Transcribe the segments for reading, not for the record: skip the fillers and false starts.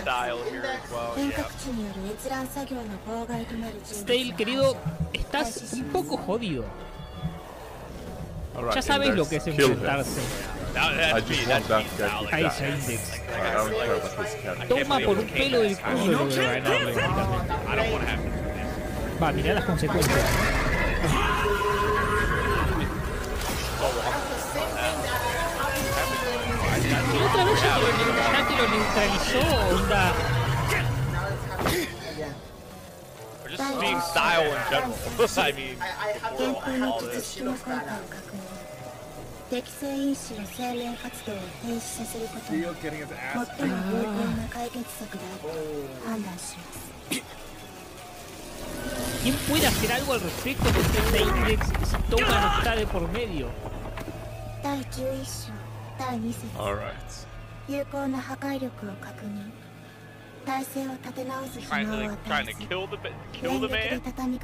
style here as well. Yeah. Stale, querido, estás un poco jodido. Right, ya sabes lo que es enfrentarse a esa Index. Toma por un pelo del culo lo de ganarle. Va, mirá las consecuencias. Y otra vez ya que lo neutralizó, onda. Or just being style in general. I mean, all this. ¿Quién puede hacer algo al respecto porque esta Index si toma no está de por medio? Alright. Trying to kill the man.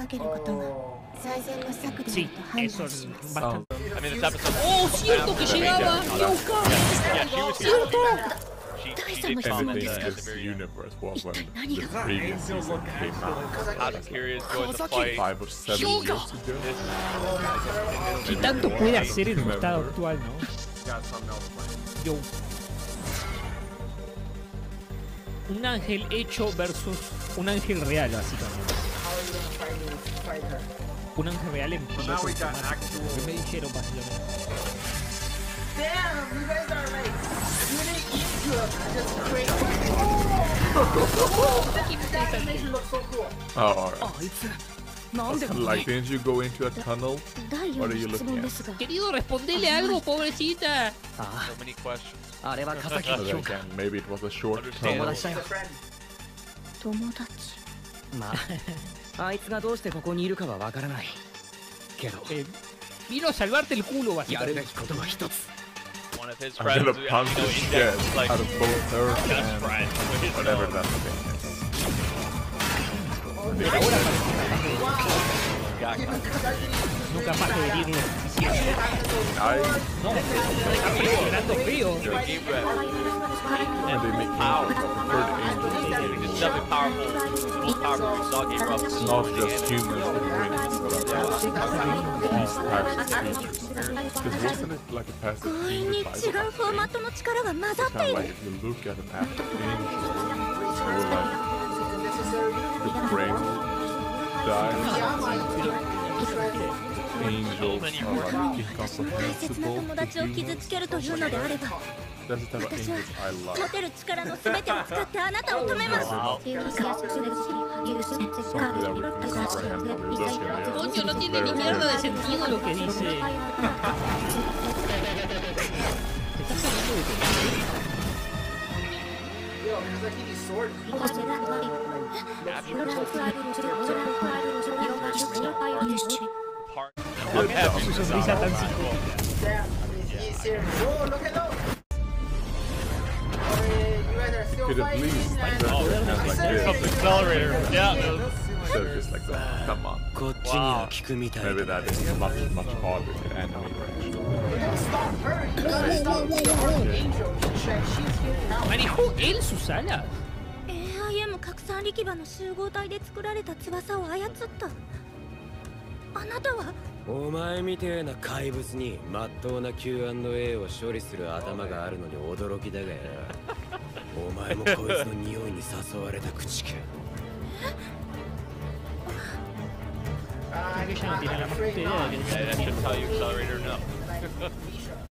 Sí, eso es bastante. I mean, this episode. ¡Oh, cierto que llegaba! ¡Lo buscaba! Yeah, she was ¡Cierto! She did comment Anything in that. this universe was when the previous season came out. Kazakiri is going to fight. 5 or 7 years ago. ¿Qué tanto puede hacer el estado actual, no? Yo. Un ángel hecho versus un ángel real, básicamente. Un ángel real en piloto automático. Lo que me dijeron, básicamente. Damn, you guys are like really into it. Just crazy. That animation looks so cool. Oh, alright. Like, didn't you go into a tunnel? What are you looking at? Querido, respondele algo, pobrecita. So many questions. But then again, maybe it was a short tunnel. He's a friend. Vino a salvarte el culo, básicamente. One of his I'm friends, gonna punch the shit like out of both her best and friend. whatever that thing No capaz de herirlo suficiente. is. No, está peligrando frío. Gabriel. And they make power of the third angel. It's definitely powerful. Most powerful we saw Gabriel. Not just humans and wings, but also these types of creatures. Because wasn't it like a passive unit by the It's kind of like if you look at an active angel, they were like the brain dies. Angels are like incomprehensible to humans. That's the type of angels I love. Something that we can comprehend when we look at it. Coño, no tiene ni mierda de sentido lo que dice. ¿Te estás hablando de tu Yo, it's like he's sword. Su sonrisa tan psicótica. Damn, he's serious. Whoa, look at those. You guys are still Could at fighting. least like and- like this. Accelerator. Yeah. So just like that. Come on. Wow. Maybe that is much harder to animate. Don't stop her. You gotta stop the angel. She's here now. ¿Manejó él sus alas? AIM 拡散力場の集合体で作られた翼を操った。あなたはお前みてえな怪物にまっとうな Q&A を処理する頭があるのに驚きだがよ。お前もこいつの匂いに誘われた口か。 Creo que ella no tiene la más puta idea de que That should tell you Accelerator no.